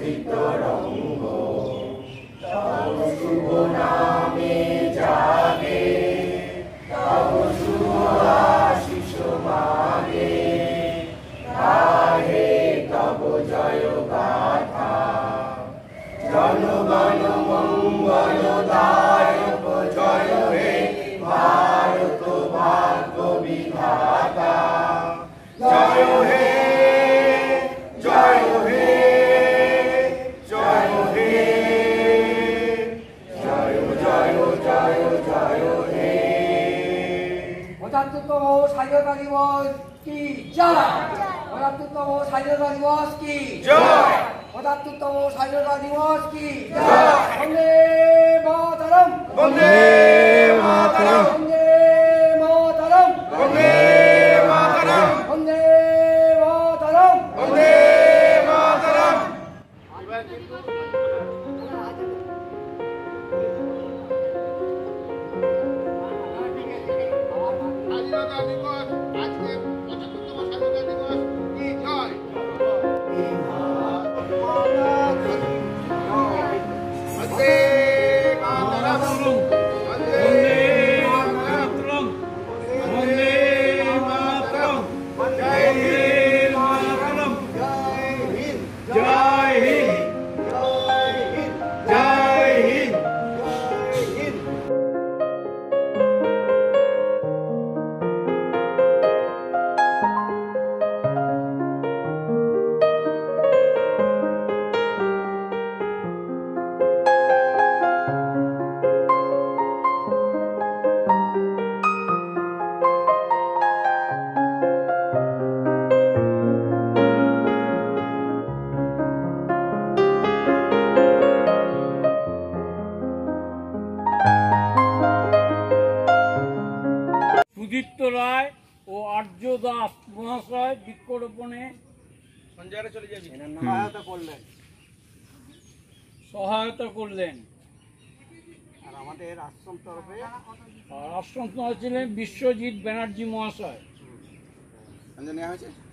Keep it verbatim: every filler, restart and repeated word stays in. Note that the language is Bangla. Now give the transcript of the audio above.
চিত্তরঙ্গ তব শুভ নামে জাগে তব শুভ আশিস মাগে গাহে তব জয় গাথা জনগণ মঙ্গল দায়ক জয় হে ভারত ভাগ্য বিধাতা জয় হে জয় হে জয় হে জয় জয় জয় জয় হে। পঁচাত্তরতম স্বাধীনতা দিবস কি জয়। পঁচাত্তরতম স্বাধীনতা দিবস কি জয়। পঁচাত্তরতম স্বাধীনতা দিবস কি জয়। বন্দে মাতরম বন্দে মাতরম বন্দে মাতরম বন্দে মাতরম বন্দে মাতরম বন্দে মাতরম। স্বাধীনতা দিবস আজকে পঁচাত্তরতম স্বাধীনতা দিবস কি জয়। বন্দে মাতরম বন্দে মাতরম বন্দে মাতরম জয় মাতরম জয় হিন্দ জয় হিন্দ জয় হিন্দ জয় হিন্দ। সুদীপ্ত রায় ও আর্য দাস মহাশয় বৃক্ষরোপণে সহায়তা করলেন সহায়তা করলেন। আর আমাদের আশ্রম তরফে আর আশ্রম ছিলেন বিশ্বজিৎ ব্যানার্জি মহাশয়। নেওয়া হয়েছে।